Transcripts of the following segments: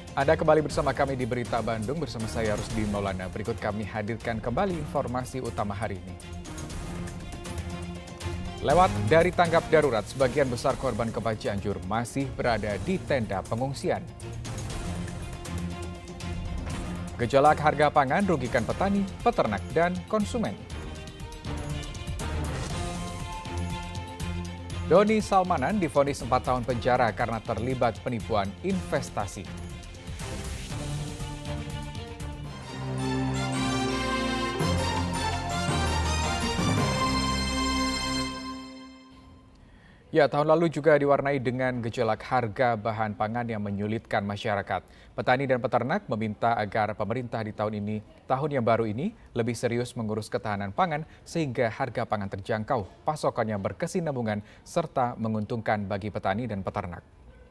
Anda kembali bersama kami di Berita Bandung bersama saya Rusdi Maulana. Berikut kami hadirkan kembali informasi utama hari ini. Lewat dari tanggap darurat, sebagian besar korban gempa Cianjur masih berada di tenda pengungsian. Gejolak harga pangan rugikan petani, peternak, dan konsumen. Doni Salmanan divonis 4 tahun penjara karena terlibat penipuan investasi. Ya, tahun lalu juga diwarnai dengan gejolak harga bahan pangan yang menyulitkan masyarakat. Petani dan peternak meminta agar pemerintah di tahun yang baru ini, lebih serius mengurus ketahanan pangan sehingga harga pangan terjangkau, pasokannya berkesinambungan, serta menguntungkan bagi petani dan peternak.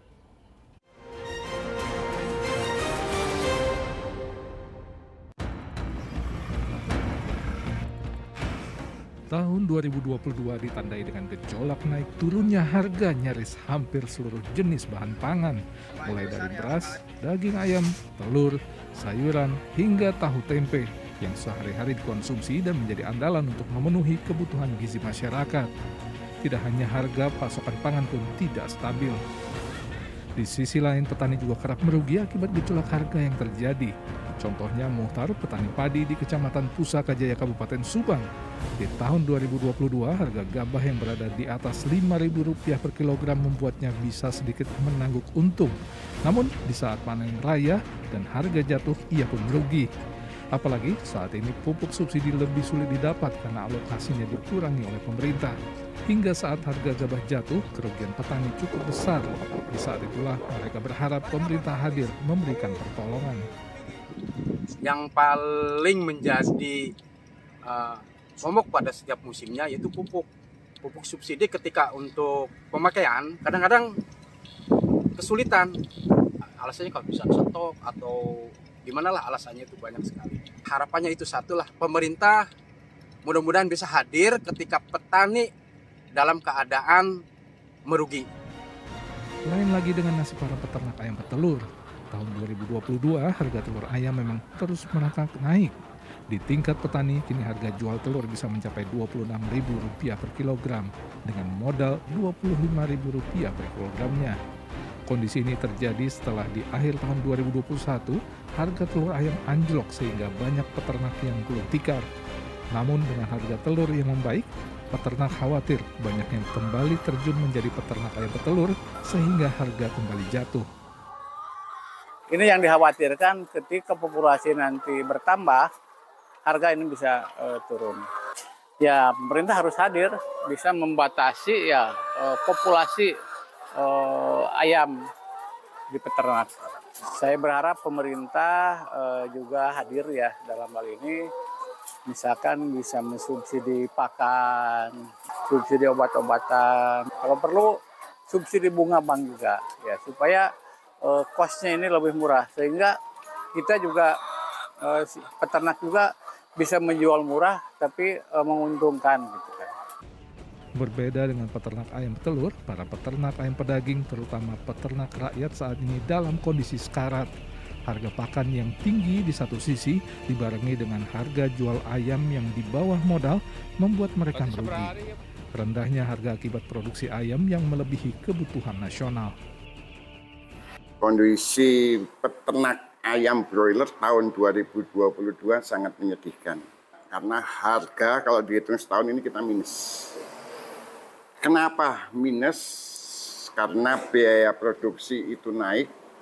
Tahun 2022 ditandai dengan gejolak naik turunnya harga nyaris hampir seluruh jenis bahan pangan, mulai dari beras, daging ayam, telur, sayuran, hingga tahu tempe yang sehari-hari dikonsumsi dan menjadi andalan untuk memenuhi kebutuhan gizi masyarakat. Tidak hanya harga, pasokan pangan pun tidak stabil. Di sisi lain, petani juga kerap merugi akibat gejolak harga yang terjadi. Contohnya Muhtar, petani padi di Kecamatan Pusaka Jaya, Kabupaten Subang. Di tahun 2022, harga gabah yang berada di atas Rp5.000 per kilogram membuatnya bisa sedikit menangguk untung. Namun, di saat panen raya dan harga jatuh, ia pun merugi. Apalagi saat ini pupuk subsidi lebih sulit didapat karena alokasinya dikurangi oleh pemerintah. Hingga saat harga gabah jatuh, kerugian petani cukup besar. Di saat itulah mereka berharap pemerintah hadir memberikan pertolongan. Yang paling menjadi momok pada setiap musimnya yaitu pupuk subsidi. Ketika untuk pemakaian kadang-kadang kesulitan, alasannya kalau bisa stok atau gimana lah, alasannya itu banyak sekali. Harapannya itu satulah, pemerintah mudah-mudahan bisa hadir ketika petani dalam keadaan merugi. Lain lagi dengan nasib para peternak ayam petelur. Tahun 2022, harga telur ayam memang terus merangkak naik. Di tingkat petani, kini harga jual telur bisa mencapai Rp26.000 per kilogram dengan modal Rp25.000 per kilogramnya. Kondisi ini terjadi setelah di akhir tahun 2021, harga telur ayam anjlok sehingga banyak peternak yang gulung tikar. Namun dengan harga telur yang membaik, peternak khawatir banyak yang kembali terjun menjadi peternak ayam petelur sehingga harga kembali jatuh. Ini yang dikhawatirkan ketika populasi nanti bertambah, harga ini bisa turun. Ya, pemerintah harus hadir, bisa membatasi populasi ayam di peternak. Saya berharap pemerintah juga hadir ya dalam hal ini, misalkan bisa mensubsidi pakan, subsidi obat-obatan, kalau perlu subsidi bunga bank juga, ya supaya cost-nya ini lebih murah, sehingga kita juga peternak juga bisa menjual murah tapi menguntungkan gitu kan. Berbeda dengan peternak ayam petelur, para peternak ayam pedaging terutama peternak rakyat saat ini dalam kondisi sekarat. Harga pakan yang tinggi di satu sisi dibarengi dengan harga jual ayam yang di bawah modal membuat mereka merugi. Rendahnya harga akibat produksi ayam yang melebihi kebutuhan nasional. Kondisi peternak ayam broiler tahun 2022 sangat menyedihkan. Karena harga kalau dihitung setahun ini kita minus. Kenapa minus? Karena biaya produksi itu naik,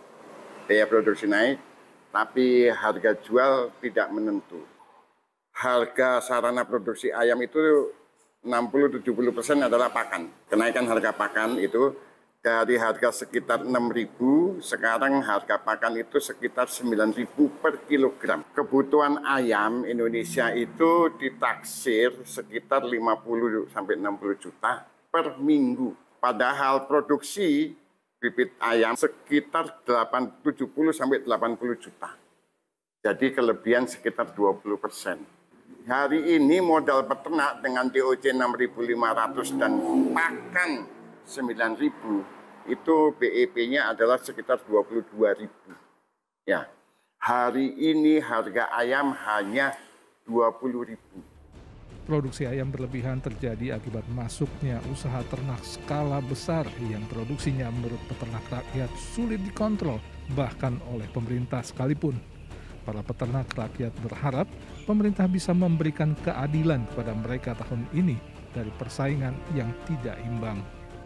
tapi harga jual tidak menentu. Harga sarana produksi ayam itu 60-70% adalah pakan. Kenaikan harga pakan itu dari harga sekitar 6.000, sekarang harga pakan itu sekitar 9.000 per kilogram. Kebutuhan ayam Indonesia itu ditaksir sekitar 50-60 juta per minggu. Padahal produksi bibit ayam sekitar 70-80 juta. Jadi kelebihan sekitar 20%. Hari ini modal peternak dengan DOC 6.500 dan pakan 9.000, itu BEP-nya adalah sekitar 22.000. Ya, hari ini harga ayam hanya 20.000. Produksi ayam berlebihan terjadi akibat masuknya usaha ternak skala besar yang produksinya menurut peternak rakyat sulit dikontrol bahkan oleh pemerintah sekalipun. Para peternak rakyat berharap pemerintah bisa memberikan keadilan kepada mereka tahun ini dari persaingan yang tidak imbang.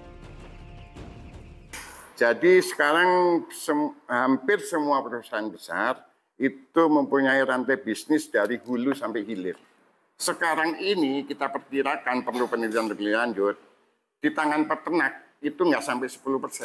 Jadi sekarang hampir semua perusahaan besar itu mempunyai rantai bisnis dari hulu sampai hilir. Sekarang ini kita perkirakan perlu penelitian lebih lanjut, di tangan peternak itu nggak sampai 10%.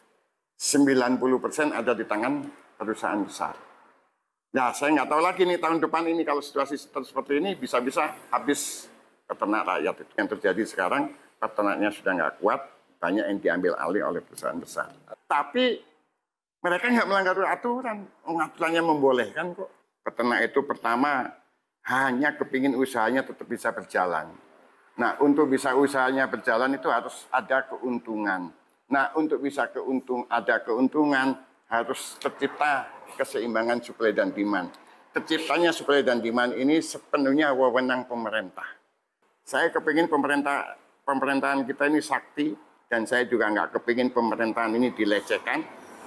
90% ada di tangan perusahaan besar. Nah, saya nggak tahu lagi nih tahun depan ini kalau situasi seperti ini bisa-bisa habis peternak rakyat itu. Yang terjadi sekarang peternaknya sudah nggak kuat, banyak yang diambil alih oleh perusahaan besar. Tapi mereka nggak melanggar aturan, aturannya membolehkan kok. Peternak itu pertama hanya kepingin usahanya tetap bisa berjalan. Nah, untuk bisa usahanya berjalan itu harus ada keuntungan. Nah, untuk bisa ada keuntungan harus tercipta keseimbangan suplai dan demand. Terciptanya suplai dan demand ini sepenuhnya wewenang pemerintah. Saya kepingin pemerintahan kita ini sakti, dan saya juga nggak kepingin pemerintahan ini dilecehkan.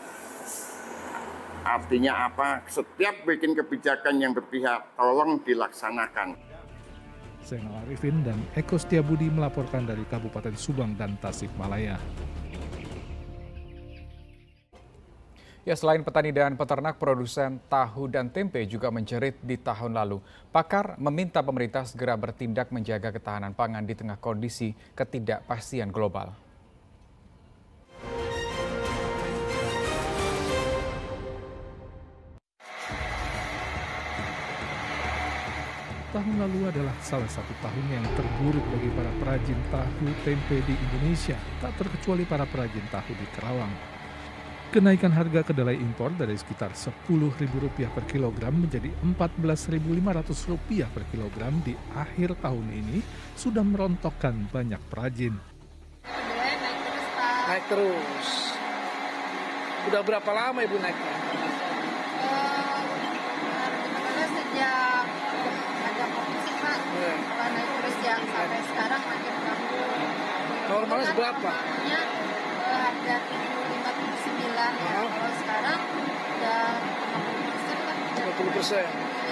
Artinya apa? Setiap bikin kebijakan yang berpihak, tolong dilaksanakan. Zainal Arifin dan Eko Setiabudi melaporkan dari Kabupaten Subang dan Tasikmalaya. Ya, selain petani dan peternak, produsen tahu dan tempe juga menjerit di tahun lalu. Pakar meminta pemerintah segera bertindak menjaga ketahanan pangan di tengah kondisi ketidakpastian global. Tahun lalu adalah salah satu tahun yang terburuk bagi para perajin tahu tempe di Indonesia, tak terkecuali para perajin tahu di Kerawang. Kenaikan harga kedelai impor dari sekitar Rp10.000 per kilogram menjadi Rp14.500 per kilogram di akhir tahun ini sudah merontokkan banyak perajin. Naik terus. Udah berapa lama Ibu naiknya? Sejak ada COVID sih Pak, kalau naik terus ya sampai sekarang makin kambuh. Normalnya seberapa? Harga 75-79 ya, kalau sekarang udah 50% kan. 50%.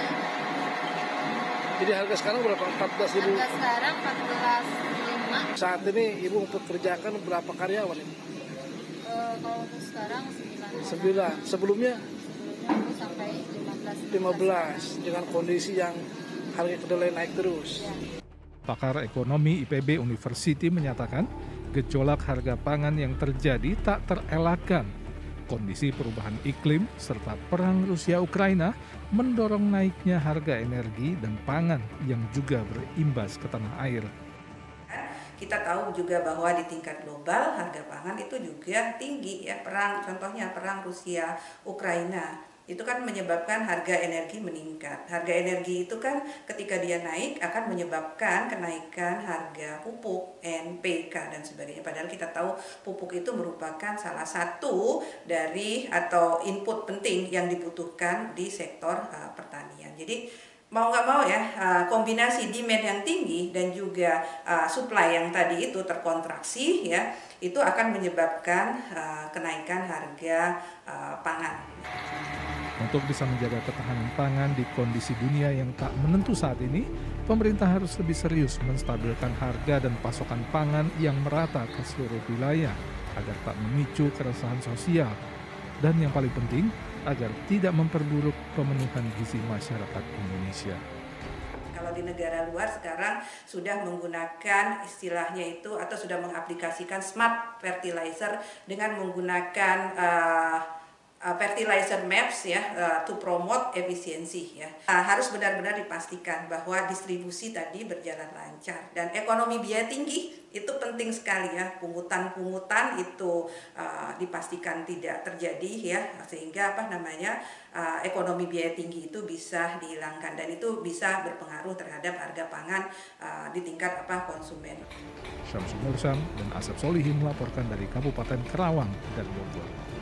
Jadi harga sekarang berapa? 14.000? Harga sekarang 14.500. Saat ini Ibu mempekerjakan berapa karyawan ini? Kalau untuk sekarang 9. 9. Sebelumnya Sebelumnya sampai 15. Dengan kondisi yang harga kedelai naik terus. Ya. Pakar ekonomi IPB University menyatakan gejolak harga pangan yang terjadi tak terelakkan. Kondisi perubahan iklim serta perang Rusia-Ukraina mendorong naiknya harga energi dan pangan yang juga berimbas ke tanah air. Kita tahu juga bahwa di tingkat global harga pangan itu juga tinggi ya, contohnya perang Rusia-Ukraina. Itu kan menyebabkan harga energi meningkat. Harga energi itu kan ketika dia naik akan menyebabkan kenaikan harga pupuk, NPK dan sebagainya. Padahal kita tahu pupuk itu merupakan salah satu dari atau input penting yang dibutuhkan di sektor pertanian. Jadi mau nggak mau ya, kombinasi demand yang tinggi dan juga supply yang tadi itu terkontraksi ya, itu akan menyebabkan kenaikan harga pangan. Untuk bisa menjaga ketahanan pangan di kondisi dunia yang tak menentu saat ini, pemerintah harus lebih serius menstabilkan harga dan pasokan pangan yang merata ke seluruh wilayah agar tak memicu keresahan sosial. Dan yang paling penting, agar tidak memperburuk pemenuhan gizi masyarakat Indonesia. Kalau di negara luar sekarang sudah menggunakan istilahnya itu atau sudah mengaplikasikan smart fertilizer dengan menggunakan fertilizer maps ya, to promote efisiensi ya. Harus benar-benar dipastikan bahwa distribusi tadi berjalan lancar dan ekonomi biaya tinggi itu penting sekali ya. Pungutan-pungutan itu dipastikan tidak terjadi ya, sehingga ekonomi biaya tinggi itu bisa dihilangkan dan itu bisa berpengaruh terhadap harga pangan di tingkat konsumen. Syamsul Mursam dan Asep Solihin melaporkan dari Kabupaten Kerawang dan Bogor.